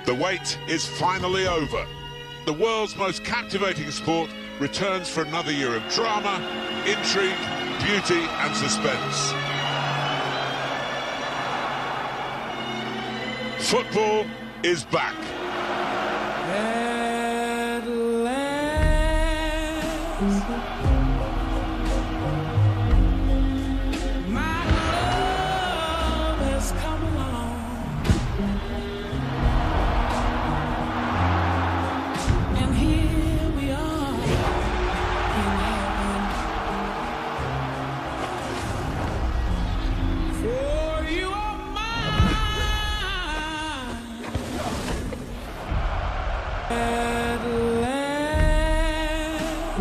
The wait is finally over. The world's most captivating sport returns for another year of drama, intrigue, beauty and suspense. Football is back. At last, my love has come along, and here we are in heaven. For you are mine. At last,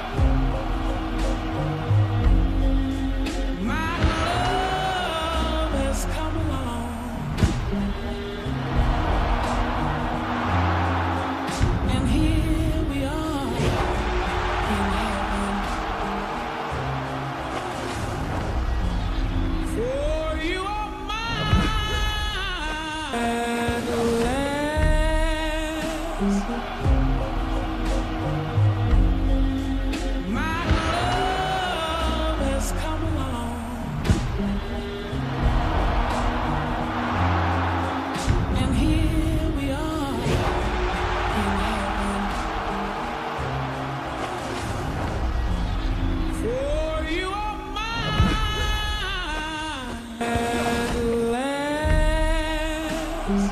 my love has come along, and here we are in heaven. For you are mine. At last, my love has come along, and here we are in heaven. For you are mine. At last,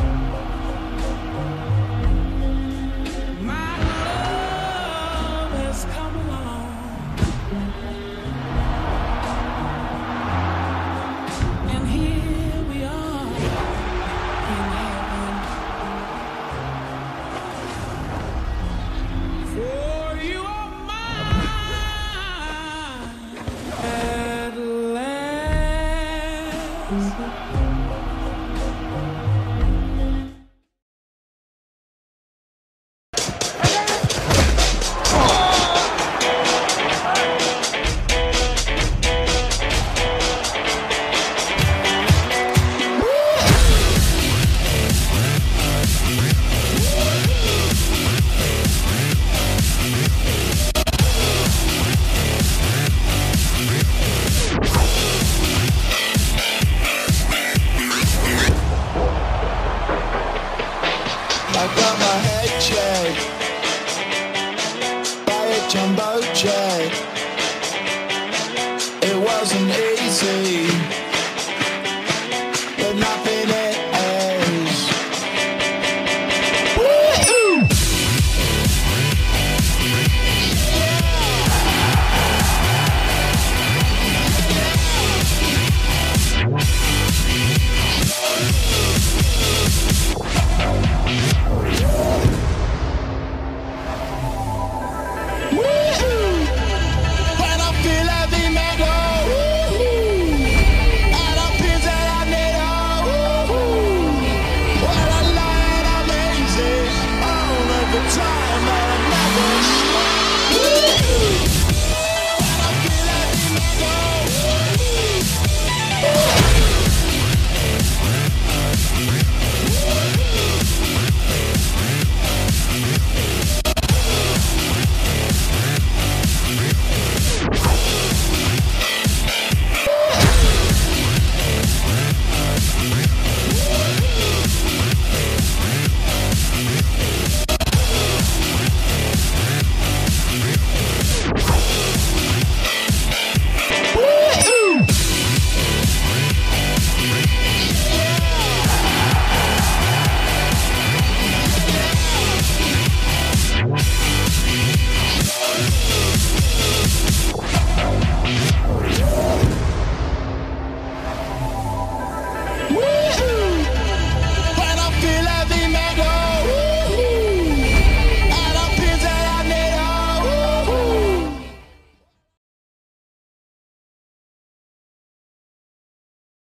my love has come along, and here we are in heaven. For you are mine. At last. I got my head checked by a jumbo jet. It wasn't easy.